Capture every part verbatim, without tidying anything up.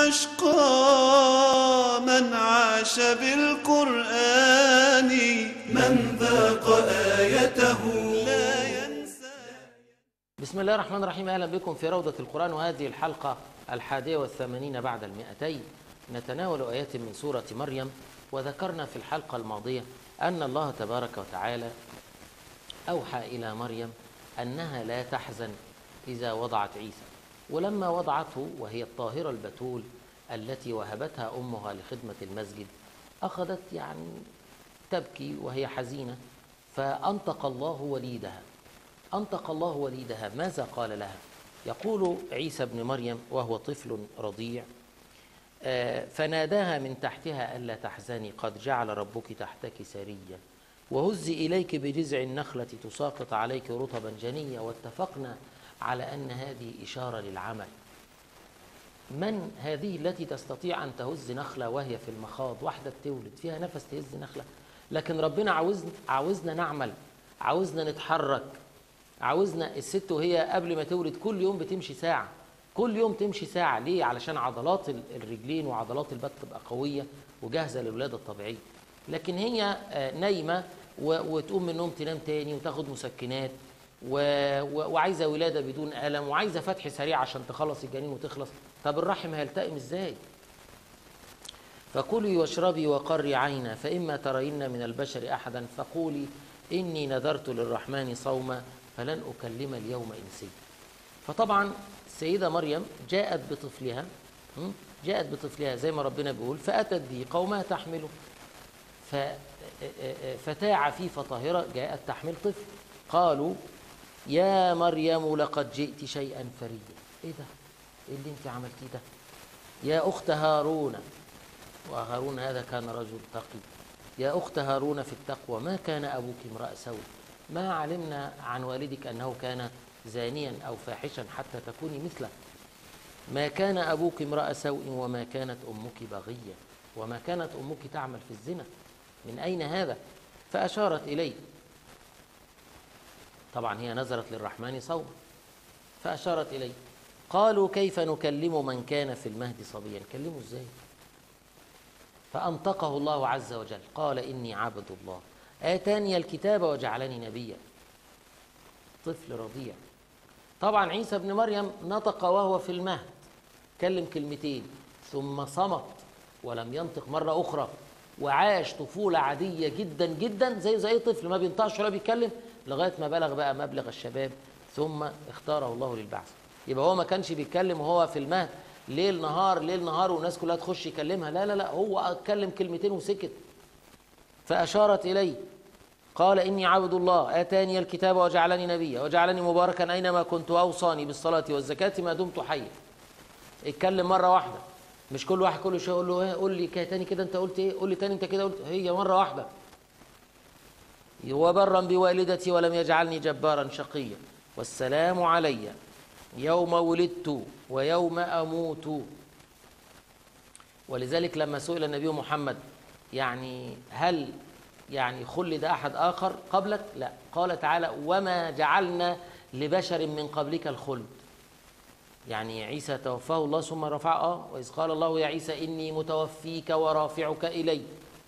أشقى من عاش بالقرآن، من ذاق آيته لا ينسى. بسم الله الرحمن الرحيم. أهلا بكم في روضة القرآن، وهذه الحلقة الحادية والثمانين بعد المئتين. نتناول آيات من سورة مريم. وذكرنا في الحلقة الماضية أن الله تبارك وتعالى أوحى إلى مريم أنها لا تحزن إذا وضعت عيسى، ولما وضعته وهي الطاهرة البتول التي وهبتها أمها لخدمة المسجد أخذت يعني تبكي وهي حزينة، فأنطق الله وليدها أنطق الله وليدها ماذا قال لها؟ يقول عيسى بن مريم وهو طفل رضيع: فناداها من تحتها ألا تحزني قد جعل ربك تحتك سريا وهزي إليك بجذع النخلة تساقط عليك رطبا جنيا. واتفقنا على أن هذه إشارة للعمل. من هذه التي تستطيع أن تهز نخلة وهي في المخاض؟ واحدة بتولد فيها نفس تهز نخلة، لكن ربنا عاوزنا عاوزنا نعمل، عاوزنا نتحرك، عاوزنا. الست وهي قبل ما تولد كل يوم بتمشي ساعة، كل يوم تمشي ساعة. ليه؟ علشان عضلات الرجلين وعضلات البطن تبقى قوية وجاهزة للولادة الطبيعية. لكن هي نايمة وتقوم من النوم تنام تاني وتاخد مسكنات وعايزة ولادة بدون ألم، وعايزة فتح سريع عشان تخلص الجنين وتخلص. طب الرحم هيلتئم ازاي؟ فكلي واشربي وقري عينا فإما ترين من البشر أحدا فقولي إني نذرت للرحمن صوما فلن أكلم اليوم إنسيا. فطبعا السيدة مريم جاءت بطفلها جاءت بطفلها زي ما ربنا بيقول: فأتت به قومها تحمله. فتاة عفيفة طاهرة جاءت تحمل طفل، قالوا: يا مريم لقد جئت شيئا فريا. ايه ده؟ ايه اللي انت عملتيه ده؟ يا أخت هارون، وهارون هذا كان رجل تقي، يا أخت هارون في التقوى ما كان أبوك امرأ سوء، ما علمنا عن والدك أنه كان زانيا أو فاحشا حتى تكوني مثله، ما كان أبوك امرأ سوء وما كانت أمك بغية، وما كانت أمك تعمل في الزنا، من أين هذا؟ فأشارت إليه. طبعا هي نذرت للرحمن صوما، فأشارت إليه. قالوا: كيف نكلم من كان في المهد صبيا؟ نكلمه ازاي؟ فأنطقه الله عز وجل قال: إني عبد الله آتاني الكتاب وجعلني نبيا. طفل رضيع. طبعا عيسى بن مريم نطق وهو في المهد، كلم كلمتين ثم صمت ولم ينطق مرة أخرى، وعاش طفولة عادية جدا جدا زي زي طفل ما بينطقش ولا بيتكلم لغاية ما بلغ بقى مبلغ الشباب ثم اختاره الله للبعث. يبقى هو ما كانش بيتكلم وهو في المهد ليل نهار ليل نهار والناس كلها تخش يكلمها، لا لا لا، هو اتكلم كلمتين وسكت. فأشارت إليه قال: إني عبد الله آتاني الكتاب وجعلني نبيا وجعلني مباركا أينما كنت وأوصاني بالصلاة والزكاة ما دمت حيا. اتكلم مرة واحدة، مش كل واحد كل شويه يقول له: ايه قول لي تاني كده انت قلت ايه، قول لي تاني انت كده قلت. هي مرة واحدة. وبرا بوالدتي ولم يجعلني جبارا شقيا والسلام علي يوم ولدت ويوم أموت. ولذلك لما سئل النبي محمد يعني هل يعني خلد أحد آخر قبلك؟ لا. قال تعالى: وما جعلنا لبشر من قبلك الخلد. يعني عيسى توفاه الله ثم رفعه. آه وإذ قال الله يا عيسى إني متوفيك ورافعك إلي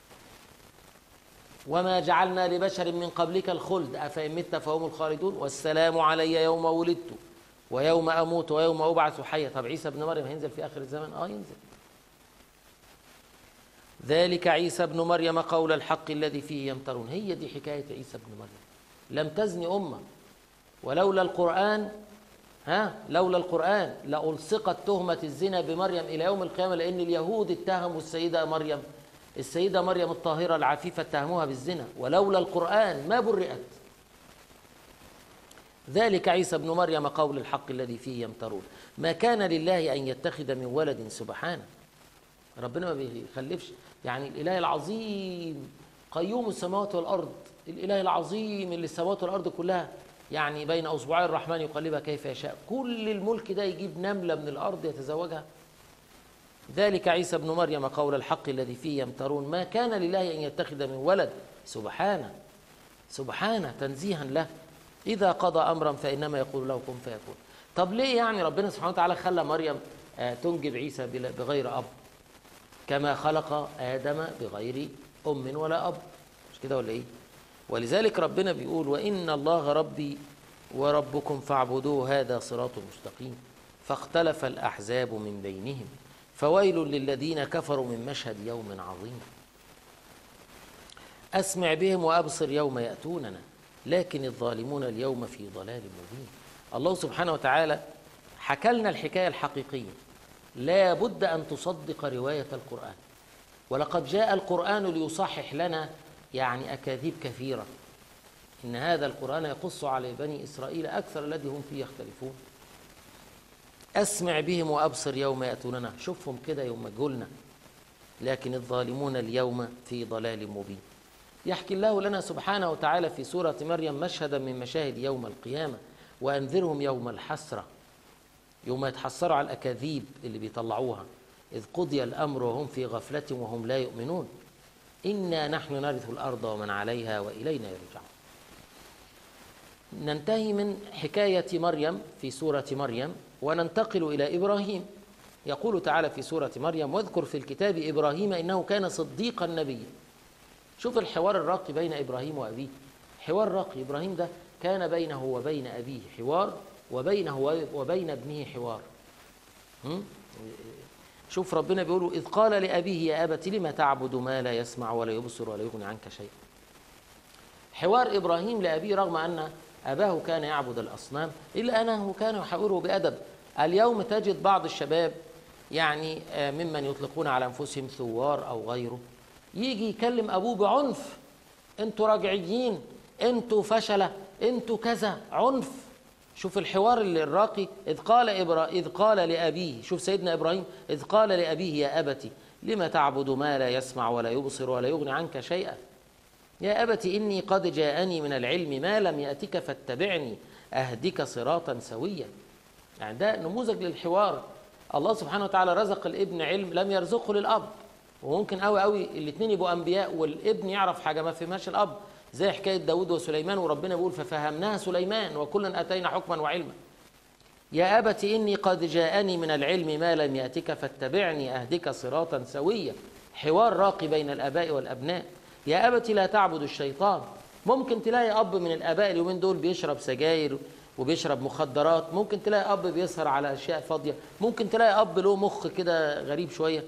وما جعلنا لبشر من قبلك الخلد أفإن مت فهم الخالدون والسلام علي يوم ولدت ويوم أموت ويوم أبعث حيا. طب عيسى ابن مريم هينزل في آخر الزمن؟ آه ينزل. ذلك عيسى ابن مريم قول الحق الذي فيه يمترون. هي دي حكاية عيسى ابن مريم. لم تزني أمة، ولولا القرآن ها لولا القرآن لألصقت تهمة الزنا بمريم إلى يوم القيامة، لأن اليهود اتهموا السيدة مريم السيدة مريم الطاهرة العفيفة اتهموها بالزنا، ولولا القرآن ما برئت. ذلك عيسى ابن مريم قول الحق الذي فيه يمترون. ما كان لله أن يتخذ من ولد سبحانه. ربنا ما بيخلفش، يعني الإله العظيم قيوم السماوات والأرض، الإله العظيم اللي السماوات والأرض كلها يعني بين أصبعي الرحمن يقلبها كيف يشاء، كل الملك ده يجيب نملة من الأرض يتزوجها. ذلك عيسى ابن مريم قول الحق الذي فيه يمترون. ما كان لله أن يتخذ من ولد سبحانه سبحانه تنزيها له، إذا قضى أمرا فإنما يقول له كن فيكون. طب ليه يعني ربنا سبحانه وتعالى خلى مريم تنجب عيسى بغير أب، كما خلق آدم بغير أم ولا أب، مش كده ولا إيه؟ ولذلك ربنا بيقول وإن الله ربي وربكم فاعبدوه هذا صراط مستقيم، فاختلف الأحزاب من بينهم فويل للذين كفروا من مشهد يوم عظيم. أسمع بهم وأبصر يوم يأتوننا لكن الظالمون اليوم في ضلال مبين. الله سبحانه وتعالى حكى لنا الحكاية الحقيقية، لا بد أن تصدق رواية القرآن، ولقد جاء القرآن ليصحح لنا يعني أكاذيب كثيرة، إن هذا القرآن يقص على بني إسرائيل أكثر الذي هم فيه يختلفون. أسمع بهم وأبصر يوم يأتوننا، شوفهم كده يوم جولنا، لكن الظالمون اليوم في ضلال مبين. يحكي الله لنا سبحانه وتعالى في سورة مريم مشهدا من مشاهد يوم القيامة، وأنذرهم يوم الحسرة، يوم يتحسروا على الأكاذيب اللي بيطلعوها، إذ قضي الأمر وهم في غفلة وهم لا يؤمنون إنا نحن نرث الأرض ومن عليها وإلينا يرجعون. ننتهي من حكاية مريم في سورة مريم وننتقل إلى إبراهيم. يقول تعالى في سورة مريم واذكر في الكتاب إبراهيم إنه كان صديقا نبيا. شوف الحوار الراقي بين إبراهيم وأبيه، حوار راقي. إبراهيم ده كان بينه وبين أبيه حوار، وبينه وبين ابنه حوار. شوف ربنا بيقوله إذ قال لأبيه يا أبت لم تعبد ما لا يسمع ولا يبصر ولا يغني عنك شيئا. حوار إبراهيم لأبيه رغم أن أباه كان يعبد الأصنام إلا أنه كان يحاوره بأدب. اليوم تجد بعض الشباب يعني ممن يطلقون على أنفسهم ثوار أو غيره يجي يكلم أبوه بعنف، أنتوا راجعيين، أنتوا فشلة، أنتوا كذا، عنف. شوف الحوار الراقي. إذ قال إبرا... إذ قال لأبيه، شوف سيدنا إبراهيم إذ قال لأبيه يا أبت لم تعبد ما لا يسمع ولا يبصر ولا يغني عنك شيئا يا أبت إني قد جاءني من العلم ما لم يأتك فاتبعني أهدك صراطا سويا. يعني ده نموذج للحوار. الله سبحانه وتعالى رزق الابن علم لم يرزقه للأب، وممكن قوي قوي الاثنين يبقوا أنبياء والابن يعرف حاجة ما فهمهاش الأب، زي حكاية داود وسليمان، وربنا بيقول ففهمناها سليمان وكلا أتينا حكما وعلما. يا أبت إني قد جاءني من العلم ما لم يأتك فاتبعني أهدك صراطا سويا. حوار راقي بين الآباء والأبناء. يا أبت لا تعبد الشيطان. ممكن تلاقي أب من الآباء اليومين دول بيشرب سجاير وبيشرب مخدرات، ممكن تلاقي أب بيسهر على أشياء فاضية، ممكن تلاقي أب له مخ كده غريب شوية.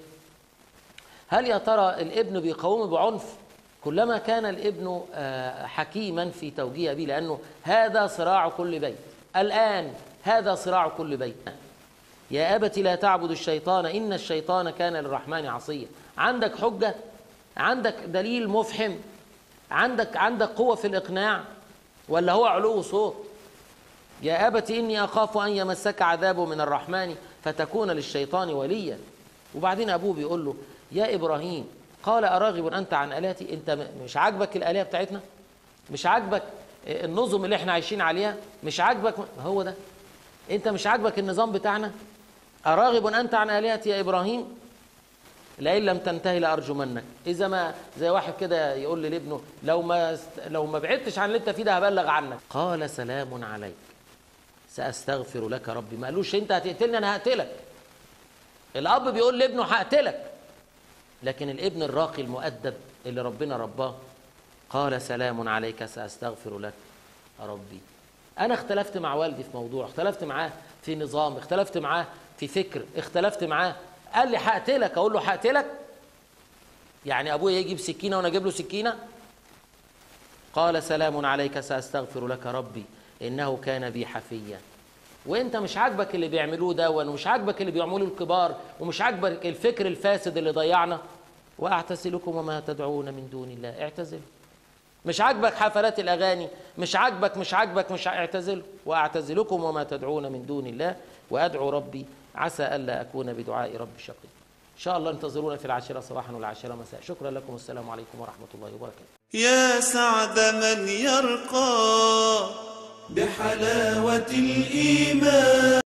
هل يا ترى الابن بيقاومه بعنف؟ كلما كان الابن حكيما في توجيه أبيه، لأنه هذا صراع كل بيت الآن، هذا صراع كل بيت. يا أبت لا تعبد الشيطان إن الشيطان كان للرحمن عصيا. عندك حجة؟ عندك دليل مفحم؟ عندك عندك قوة في الإقناع؟ ولا هو علو صوت؟ يا أبت إني أخاف أن يمسك عذاب من الرحمن فتكون للشيطان وليا. وبعدين أبوه بيقول له يا إبراهيم قال أراغب أنت عن آلهتي؟ أنت مش عاجبك الآلهة بتاعتنا؟ مش عاجبك النظم اللي احنا عايشين عليها؟ مش عاجبك؟ هو ده، أنت مش عاجبك النظام بتاعنا؟ أراغب أنت عن آلهتي يا إبراهيم لئن لم تنتهي لأرجمنك. إذا ما زي واحد كده يقول لابنه لو ما لو ما بعدتش عن اللي أنت فيه ده هبلغ عنك. قال سلام عليك سأستغفر لك ربي. ما قالوش أنت هتقتلني أنا هقتلك. الأب بيقول لابنه هقتلك، لكن الابن الراقي المؤدب اللي ربنا رباه قال سلام عليك سأستغفر لك ربي. أنا اختلفت مع والدي في موضوع، اختلفت معاه في نظام، اختلفت معاه في فكر، اختلفت معاه، قال لي هقتلك، أقول له هقتلك؟ يعني أبويا يجيب سكينة وأنا أجيب له سكينة؟ قال سلام عليك سأستغفر لك ربي إنه كان بي حفيا. وانت مش عاجبك اللي بيعملوه ده، ومش عاجبك اللي بيعملوه الكبار، ومش عاجبك الفكر الفاسد اللي ضيعنا. واعتزلكم وما تدعون من دون الله. اعتزل. مش عاجبك حفلات الاغاني، مش عاجبك مش عاجبك مش اعتزل. واعتزلكم وما تدعون من دون الله وادعو ربي عسى الا اكون بدعاء ربي شقي. ان شاء الله انتظرونا في العاشره صباحا والعاشره مساء. شكرا لكم والسلام عليكم ورحمه الله وبركاته. يا سعد من يرقى بحلاوة الإيمان.